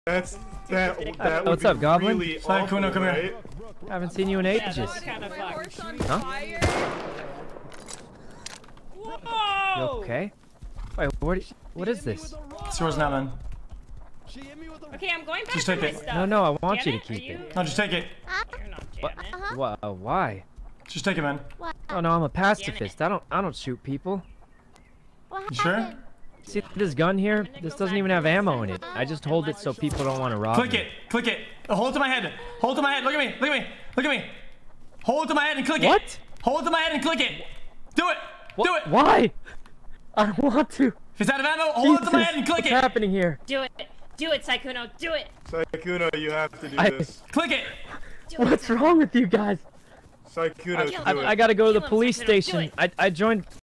That would what's be up, Goblin? Really Sykkuno, come right? here. I haven't seen you in ages. Huh? You okay? Wait, what is this? It's yours now, man. Okay, I'm going back Just to take my it. stuff. No, I want you to Janet, keep are it. No, just take it. You're not What? Janet. Why? Just take it, man. Oh no, I'm a pacifist. I don't shoot people. You sure? See this gun here? This doesn't even have ammo in it. I just hold it so people don't want to rob Click me. it. Click it. Hold it to my head. Hold it to my head. Look at me. Look at me. Look at me. Hold it to my head and click it. What? Hold it to my head and click it. Do it. Do it. Why? I don't want to. If it's out of ammo, hold it to my head and click What's it. happening here? Do it. Do it, Sykkuno. Do it. Sykkuno, you have to do I- this. Click it. What's wrong with you guys? Sykkuno, do it. I gotta go to the Kill him, police Sykkuno, do station. it. I joined